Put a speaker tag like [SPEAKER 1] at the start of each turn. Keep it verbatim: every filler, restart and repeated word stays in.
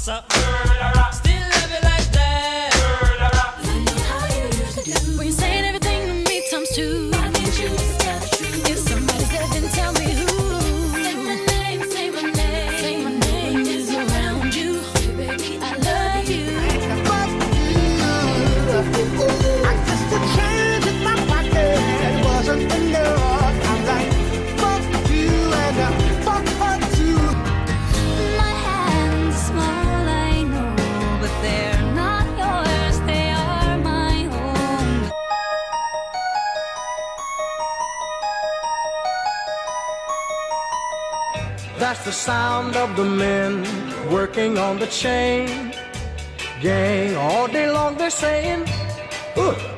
[SPEAKER 1] up. Still love you like that.
[SPEAKER 2] I know how you used to do.
[SPEAKER 3] When you're saying everything to me times two.
[SPEAKER 2] I need you to tell the truth.
[SPEAKER 3] If somebody's dead, then tell me who.
[SPEAKER 2] Say my name, say my name.
[SPEAKER 3] Say my name is around you.
[SPEAKER 2] Baby, I love you.
[SPEAKER 4] I just a change in my pocket wasn't enough. I'm like, fuck you and uh, fuck her too.
[SPEAKER 3] My hands are small, I know, but they're not yours, they are my own.
[SPEAKER 4] That's the sound of the men working on the chain gang. All day long they're saying, ugh.